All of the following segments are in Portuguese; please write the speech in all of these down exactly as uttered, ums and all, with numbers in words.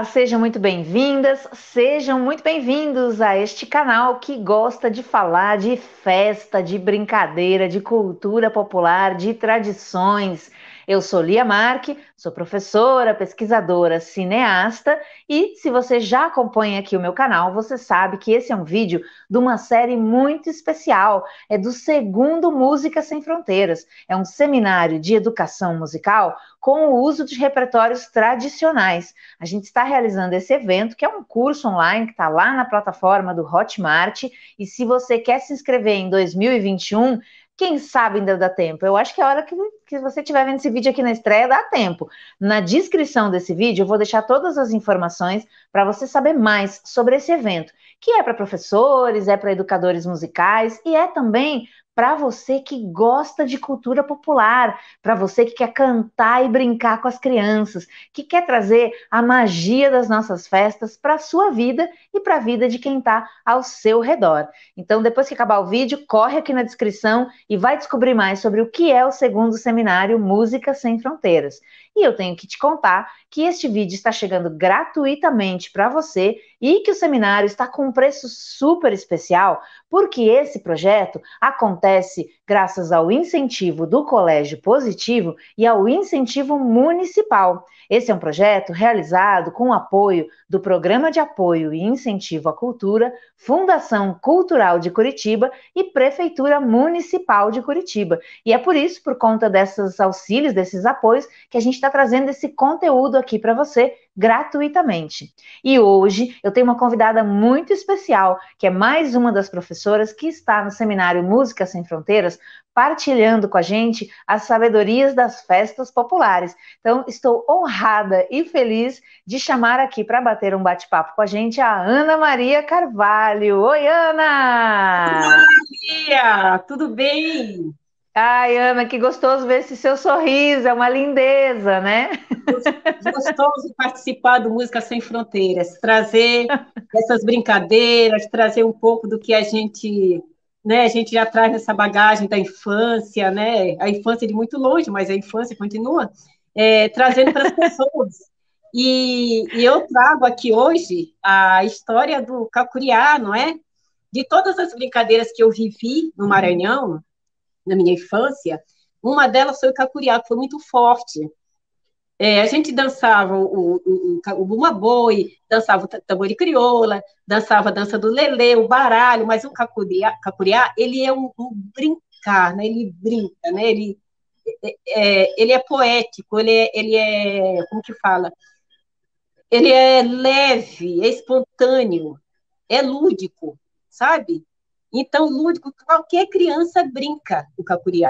sejam muito bem-vindas, sejam muito bem-vindos a este canal que gosta de falar de festa, de brincadeira, de cultura popular, de tradições. Eu sou Lia Marque, sou professora, pesquisadora, cineasta e se você já acompanha aqui o meu canal, você sabe que esse é um vídeo de uma série muito especial, é do segundo Música Sem Fronteiras. É um seminário de educação musical com o uso de repertórios tradicionais. A gente está realizando esse evento, que é um curso online que está lá na plataforma do Hotmart, e se você quer se inscrever em dois mil e vinte e um, quem sabe ainda dá tempo. Eu acho que a hora que, que você estiver vendo esse vídeo aqui na estreia, dá tempo. Na descrição desse vídeo, eu vou deixar todas as informações para você saber mais sobre esse evento, que é para professores, é para educadores musicais e é também para você que gosta de cultura popular, para você que quer cantar e brincar com as crianças, que quer trazer a magia das nossas festas para a sua vida e para a vida de quem está ao seu redor. Então, depois que acabar o vídeo, corre aqui na descrição e vai descobrir mais sobre o que é o segundo seminário Música Sem Fronteiras. E eu tenho que te contar que este vídeo está chegando gratuitamente para você e que o seminário está com um preço super especial, porque esse projeto acontece graças ao incentivo do Colégio Positivo e ao incentivo municipal. Esse é um projeto realizado com o apoio do Programa de Apoio e Incentivo à Cultura, Fundação Cultural de Curitiba e Prefeitura Municipal de Curitiba. E é por isso, por conta desses auxílios, desses apoios, que a gente está trazendo esse conteúdo aqui para você gratuitamente. E hoje eu tenho uma convidada muito especial, que é mais uma das professoras que está no seminário Música Sem Fronteiras, partilhando com a gente as sabedorias das festas populares. Então, estou honrada e feliz de chamar aqui para bater um bate-papo com a gente a Ana Maria Carvalho. Oi, Ana! Olá, Lia, tudo bem? Ai, Ana, que gostoso ver esse seu sorriso, é uma lindeza, né? Gostoso participar do Música Sem Fronteiras, trazer essas brincadeiras, trazer um pouco do que a gente, né, a gente já traz nessa bagagem da infância, né? A infância de muito longe, mas a infância continua, é, trazendo para as pessoas. E, e eu trago aqui hoje a história do Cacuriá, não é? De todas as brincadeiras que eu vivi no Maranhão, na minha infância, uma delas foi o cacuriá, que foi muito forte. É, a gente dançava o, o, o, o bumba-boi, dançava o tambor de crioula, dançava a dança do lelê, o baralho, mas o cacuriá, cacuriá ele é um, um brincar, né? Ele brinca, né? Ele é, é, ele é poético, ele é, ele é, como que fala? Ele é leve, é espontâneo, é lúdico, sabe? Então, lúdico, qualquer criança brinca o cacuriá.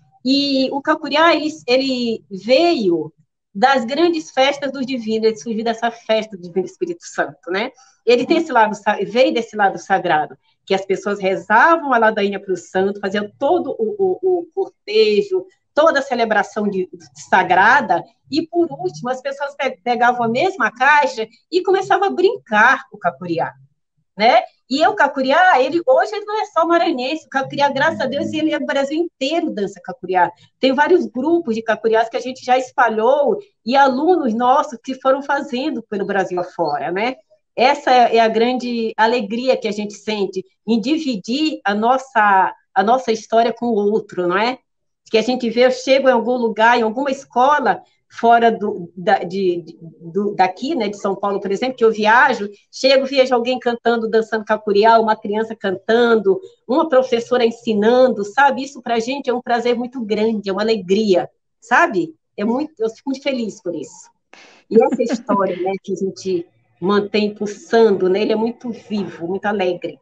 E o Cacuriá, ele, ele veio das grandes festas dos divinos, ele surgiu dessa festa do Divino Espírito Santo, né? Ele tem esse lado, veio desse lado sagrado, que as pessoas rezavam a ladainha para o santo, faziam todo o, o, o cortejo, toda a celebração de, de sagrada, e por último, as pessoas pegavam a mesma caixa e começavam a brincar o Cacuriá, né? E o Cacuriá, ele, hoje ele não é só maranhense, o Cacuriá, graças a Deus, ele é o Brasil inteiro dança Cacuriá. Tem vários grupos de Cacuriás que a gente já espalhou e alunos nossos que foram fazendo pelo Brasil afora, né? Essa é a grande alegria que a gente sente em dividir a nossa, a nossa história com o outro, não é? Que a gente vê, eu chego em algum lugar, em alguma escola, fora do, da, de, do, daqui, né, de São Paulo, por exemplo, que eu viajo, chego, vejo alguém cantando, dançando cacuriá, uma criança cantando, uma professora ensinando, sabe? Isso para a gente é um prazer muito grande, é uma alegria, sabe? É muito, eu fico muito feliz por isso. E essa história, né, que a gente mantém pulsando, né, ele é muito vivo, muito alegre.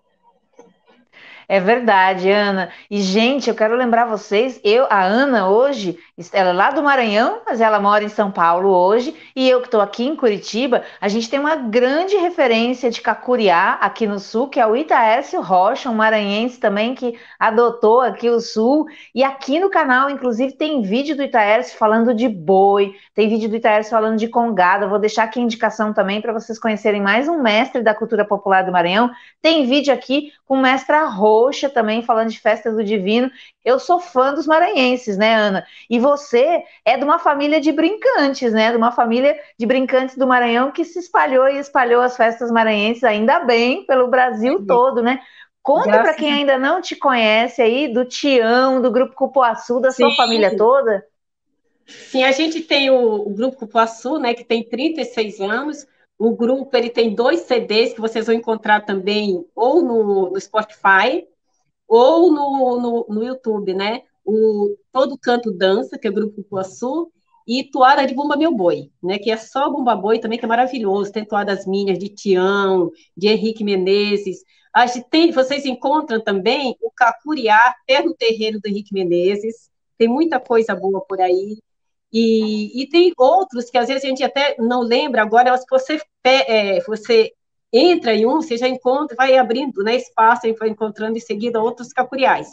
É verdade, Ana. E, gente, eu quero lembrar vocês, eu, a Ana hoje, ela é lá do Maranhão, mas ela mora em São Paulo hoje, e eu que estou aqui em Curitiba, a gente tem uma grande referência de cacuriá aqui no sul, que é o Itaércio Rocha, um maranhense também que adotou aqui o sul, e aqui no canal, inclusive, tem vídeo do Itaércio falando de boi, tem vídeo do Itaércio falando de congada, eu vou deixar aqui a indicação também para vocês conhecerem mais um mestre da cultura popular do Maranhão, tem vídeo aqui com o mestre Arro, roxa também, falando de Festa do Divino. Eu sou fã dos maranhenses, né, Ana? E você é de uma família de brincantes, né? De uma família de brincantes do Maranhão que se espalhou e espalhou as festas maranhenses, ainda bem, pelo Brasil todo, né? Conta para Graças quem a ainda não te conhece aí do Tião, do Grupo Cupuaçu, da sua Sim, família toda. sim, a gente tem o, o Grupo Cupuaçu, né, que tem trinta e seis anos. O grupo ele tem dois C Ds que vocês vão encontrar também ou no, no Spotify ou no, no, no YouTube, né? O Todo Canto Dança, que é o Grupo Cupuaçu, e Toada de Bumba Meu Boi, né? Que é só Bumba Boi também, que é maravilhoso. Tem toadas minhas de Tião, de Henrique Menezes. A gente tem, vocês encontram também o Cacuriá, pé no terreiro do Henrique Menezes. Tem muita coisa boa por aí. E, e tem outros que às vezes a gente até não lembra, agora se você, é, você entra em um, você já encontra, vai abrindo, né, espaço, e vai encontrando em seguida outros cacuriais.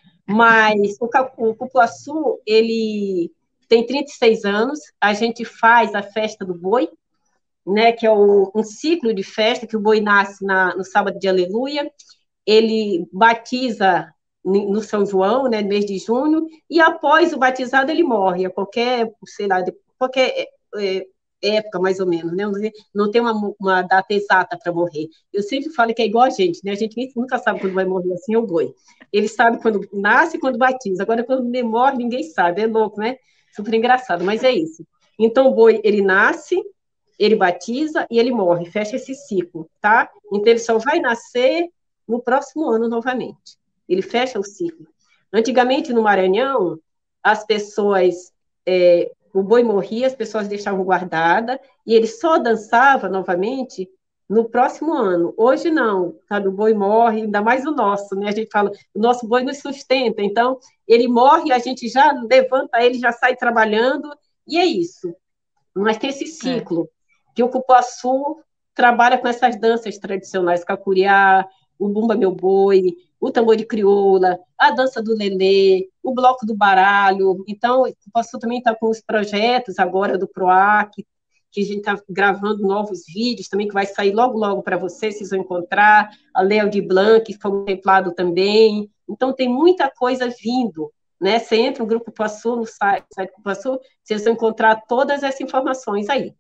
Mas o, o Cupuaçu, ele tem trinta e seis anos, a gente faz a festa do boi, né, que é o, um ciclo de festa, que o boi nasce na, no sábado de Aleluia, ele batiza no São João, né, no mês de junho, e após o batizado ele morre, a qualquer, sei lá, qualquer é, época, mais ou menos, né? Não tem uma, uma data exata para morrer. Eu sempre falo que é igual a gente, né? A gente nunca sabe quando vai morrer, assim é o boi. Ele sabe quando nasce e quando batiza. Agora, quando ele morre, ninguém sabe. É louco, né? Super engraçado, mas é isso. Então, o boi, ele nasce, ele batiza e ele morre, fecha esse ciclo, tá? Então, ele só vai nascer no próximo ano novamente. Ele fecha o ciclo. Antigamente, no Maranhão, as pessoas, é, o boi morria, as pessoas deixavam guardada, e ele só dançava novamente no próximo ano. Hoje não, sabe? O boi morre, ainda mais o nosso, né? A gente fala, o nosso boi nos sustenta, então ele morre, a gente já levanta ele, já sai trabalhando, e é isso. Mas tem esse É. ciclo, que o Cupuaçu trabalha com essas danças tradicionais, cacuriá, o bumba meu boi, o tambor de crioula, a dança do lelê, o bloco do baralho. Então, o Cupuaçu também está com os projetos agora do PROAC, que a gente está gravando novos vídeos também, que vai sair logo, logo para vocês, vocês vão encontrar, a Léo de Blanc, que foi contemplado também. Então, tem muita coisa vindo, né? Você entra no Grupo Cupuaçu, no site, site do Cupuaçu, vocês vão encontrar todas essas informações aí.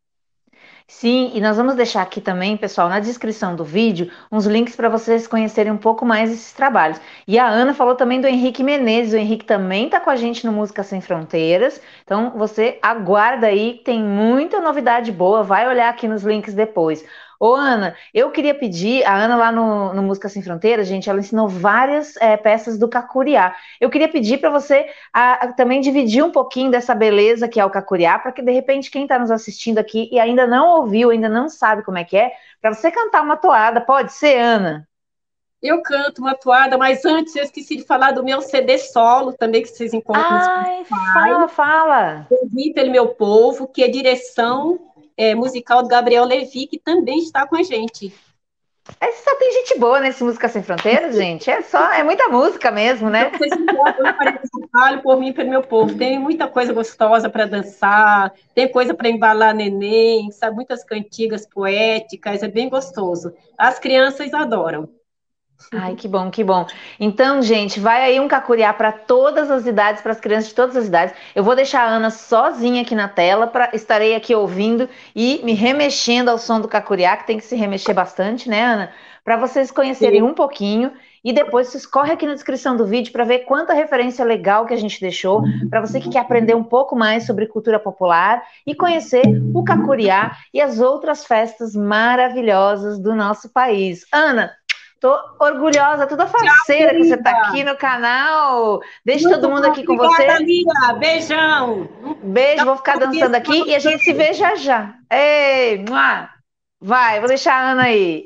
Sim, e nós vamos deixar aqui também, pessoal, na descrição do vídeo, uns links para vocês conhecerem um pouco mais esses trabalhos. E a Ana falou também do Henrique Menezes, o Henrique também está com a gente no Música Sem Fronteiras, então você aguarda aí, tem muita novidade boa, vai olhar aqui nos links depois. Ô Ana, eu queria pedir, a Ana lá no, no Música Sem Fronteiras, gente, ela ensinou várias é, peças do Cacuriá. Eu queria pedir para você a, a, também dividir um pouquinho dessa beleza que é o Cacuriá, para que de repente quem está nos assistindo aqui e ainda não ouviu, ainda não sabe como é que é, para você cantar uma toada, pode ser, Ana? Eu canto uma toada, mas antes eu esqueci de falar do meu C D solo também, que vocês encontram no Ai, Spotify, fala, fala. Ouvi pelo Meu Povo, que é direção é, musical do Gabriel Levi, que também está com a gente. É, só tem gente boa nesse Música Sem Fronteiras, gente. É só, é muita música mesmo, Então, né? vocês encontram no Parede de Trabalho, por mim e pelo Meu Povo. Tem muita coisa gostosa para dançar, tem coisa para embalar neném, sabe? Muitas cantigas poéticas, é bem gostoso. As crianças adoram. Ai, que bom, que bom. Então, gente, vai aí um cacuriá para todas as idades, para as crianças de todas as idades. Eu vou deixar a Ana sozinha aqui na tela, para estarei aqui ouvindo e me remexendo ao som do cacuriá, que tem que se remexer bastante, né, Ana? Para vocês conhecerem Sim. um pouquinho e depois vocês correm aqui na descrição do vídeo para ver quanta referência legal que a gente deixou, para você que quer aprender um pouco mais sobre cultura popular e conhecer o cacuriá e as outras festas maravilhosas do nosso país. Ana, tô orgulhosa, toda Tchau, faceira que você está querida. aqui no canal. Deixa todo Muito mundo bom. aqui com Obrigada, você. Lia. Beijão. Beijo, vou ficar dançando Beijo para aqui e a gente se você. vê já já. Ei, mua. Vai, vou deixar a Ana aí.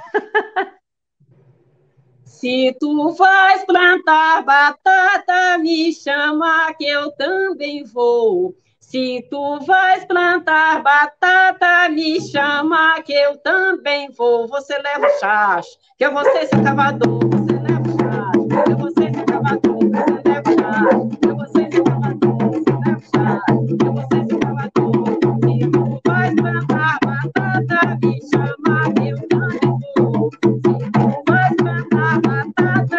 Se tu vais plantar batata, me chama que eu também vou. Se tu vais plantar batata, me chama que eu também vou. Você leva o chás, que eu vou ser seu cavador. Você leva o chás, que eu vou ser seu cavador. Você leva o chás, que eu vou ser seu cavador. Você leva o chás, que eu vou ser seu cavador. Se tu vais plantar batata, me chama que eu também vou. Se tu vais plantar batata,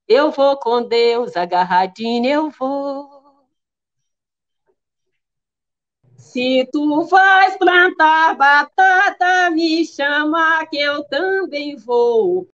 Eu vou com Deus, agarradinho eu vou. Se tu vais plantar batata, me chama que eu também vou.